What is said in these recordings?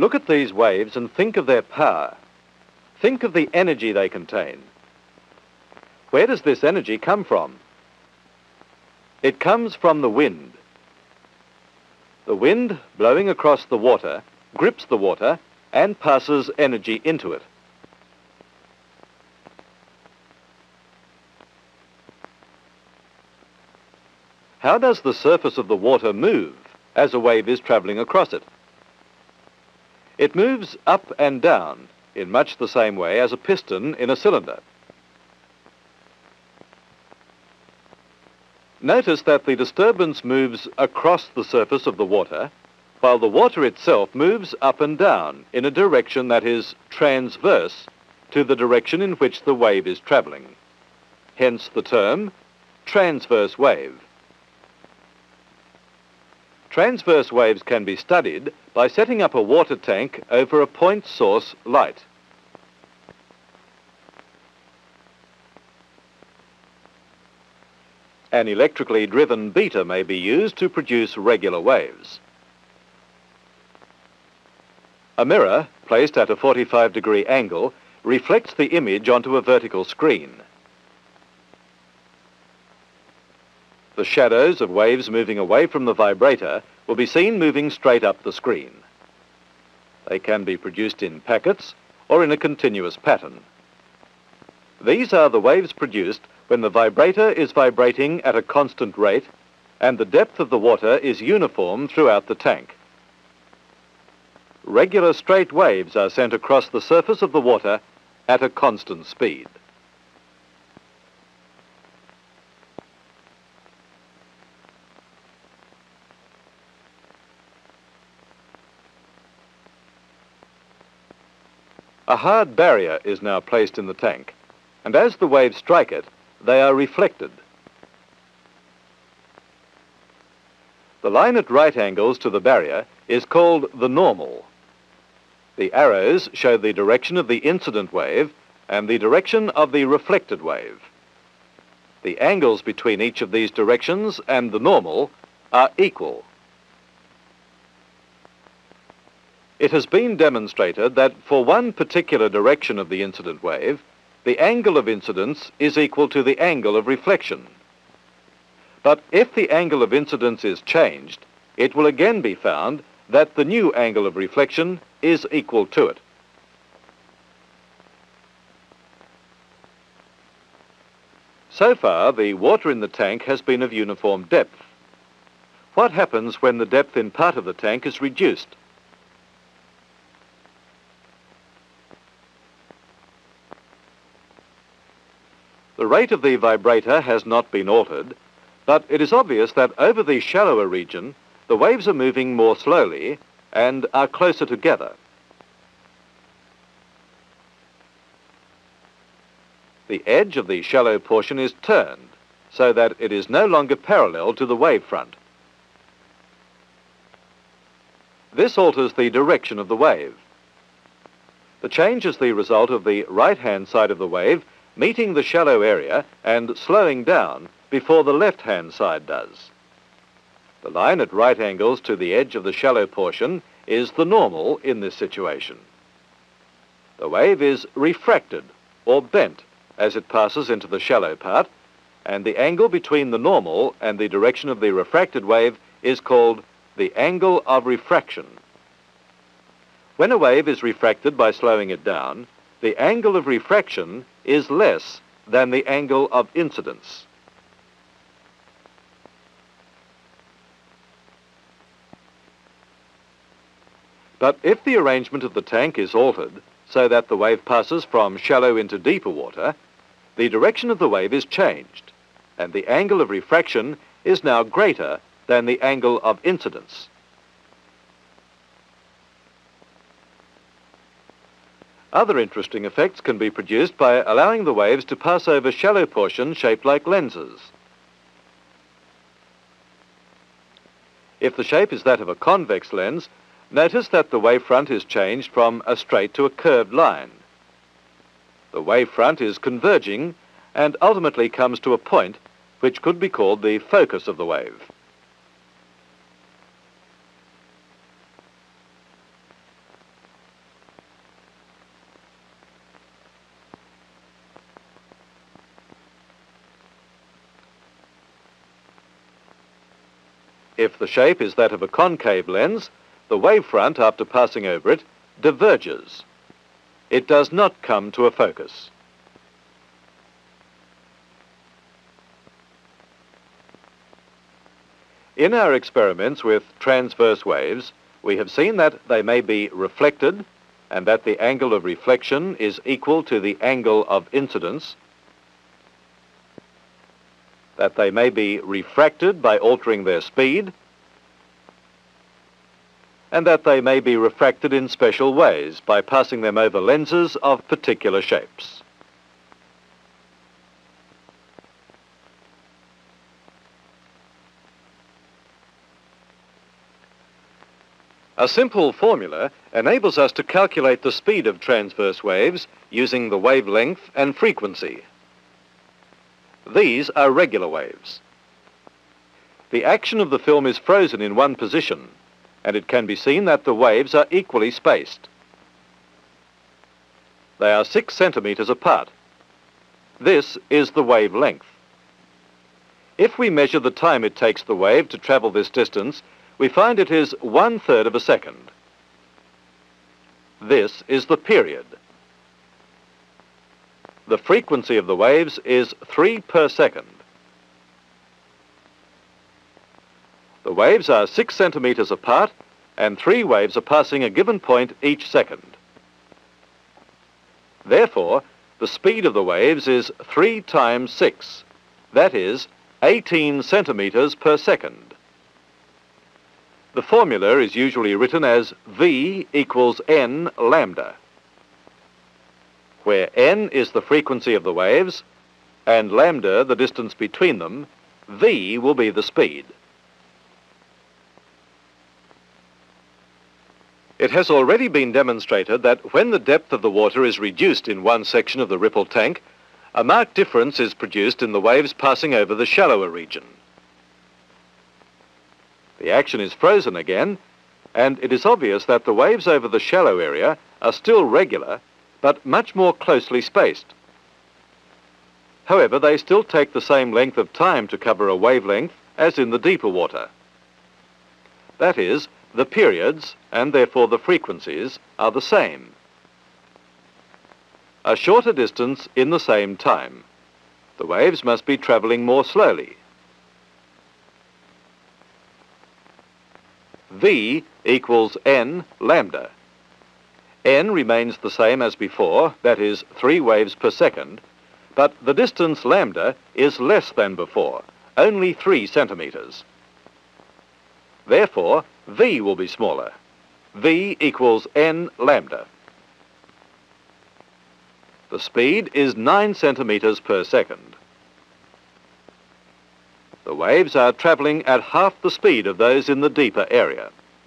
Look at these waves and think of their power. Think of the energy they contain. Where does this energy come from? It comes from the wind. The wind, blowing across the water, grips the water and passes energy into it. How does the surface of the water move as a wave is travelling across it? It moves up and down in much the same way as a piston in a cylinder. Notice that the disturbance moves across the surface of the water, while the water itself moves up and down in a direction that is transverse to the direction in which the wave is travelling. Hence the term transverse wave. Transverse waves can be studied by setting up a water tank over a point source light. An electrically driven beater may be used to produce regular waves. A mirror, placed at a 45-degree angle, reflects the image onto a vertical screen. The shadows of waves moving away from the vibrator will be seen moving straight up the screen. They can be produced in packets or in a continuous pattern. These are the waves produced when the vibrator is vibrating at a constant rate and the depth of the water is uniform throughout the tank. Regular straight waves are sent across the surface of the water at a constant speed. A hard barrier is now placed in the tank, and as the waves strike it, they are reflected. The line at right angles to the barrier is called the normal. The arrows show the direction of the incident wave and the direction of the reflected wave. The angles between each of these directions and the normal are equal. It has been demonstrated that for one particular direction of the incident wave, the angle of incidence is equal to the angle of reflection. But if the angle of incidence is changed, it will again be found that the new angle of reflection is equal to it. So far, the water in the tank has been of uniform depth. What happens when the depth in part of the tank is reduced? The rate of the vibrator has not been altered, but it is obvious that over the shallower region, the waves are moving more slowly and are closer together. The edge of the shallow portion is turned so that it is no longer parallel to the wavefront. This alters the direction of the wave. The change is the result of the right-hand side of the wave meeting the shallow area and slowing down before the left-hand side does. The line at right angles to the edge of the shallow portion is the normal in this situation. The wave is refracted or bent as it passes into the shallow part, and the angle between the normal and the direction of the refracted wave is called the angle of refraction. When a wave is refracted by slowing it down, the angle of refraction is less than the angle of incidence. But if the arrangement of the tank is altered so that the wave passes from shallow into deeper water, the direction of the wave is changed, and the angle of refraction is now greater than the angle of incidence. Other interesting effects can be produced by allowing the waves to pass over shallow portions shaped like lenses. If the shape is that of a convex lens, notice that the wavefront is changed from a straight to a curved line. The wavefront is converging and ultimately comes to a point which could be called the focus of the wave. If the shape is that of a concave lens, the wavefront, after passing over it, diverges. It does not come to a focus. In our experiments with transverse waves, we have seen that they may be reflected and that the angle of reflection is equal to the angle of incidence, that they may be refracted by altering their speed, and that they may be refracted in special ways by passing them over lenses of particular shapes. A simple formula enables us to calculate the speed of transverse waves using the wavelength and frequency. These are regular waves. The action of the film is frozen in one position, and it can be seen that the waves are equally spaced. They are 6 centimeters apart. This is the wavelength. If we measure the time it takes the wave to travel this distance, we find it is 1/3 of a second. This is the period. The frequency of the waves is 3 per second. The waves are 6 centimeters apart, and 3 waves are passing a given point each second. Therefore, the speed of the waves is 3 times 6. That is 18 centimeters per second. The formula is usually written as V equals n lambda, where n is the frequency of the waves and lambda the distance between them. V will be the speed. It has already been demonstrated that when the depth of the water is reduced in one section of the ripple tank, a marked difference is produced in the waves passing over the shallower region. The action is frozen again, and it is obvious that the waves over the shallow area are still regular, but much more closely spaced. However, they still take the same length of time to cover a wavelength as in the deeper water. That is, the periods, and therefore the frequencies, are the same. A shorter distance in the same time. The waves must be travelling more slowly. V equals n lambda. N remains the same as before, that is 3 waves per second, but the distance lambda is less than before, only 3 centimeters. Therefore, V will be smaller. V equals n lambda. The speed is 9 centimeters per second. The waves are travelling at half the speed of those in the deeper area.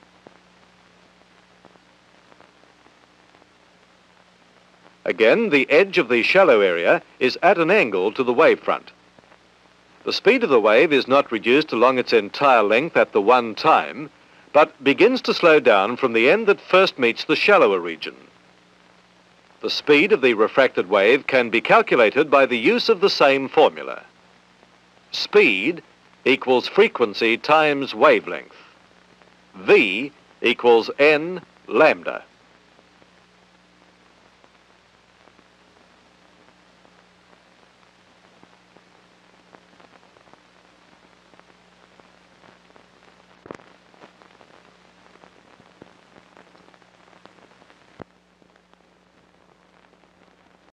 Again, the edge of the shallow area is at an angle to the wavefront. The speed of the wave is not reduced along its entire length at the one time, but begins to slow down from the end that first meets the shallower region. The speed of the refracted wave can be calculated by the use of the same formula. Speed equals frequency times wavelength. V equals n lambda.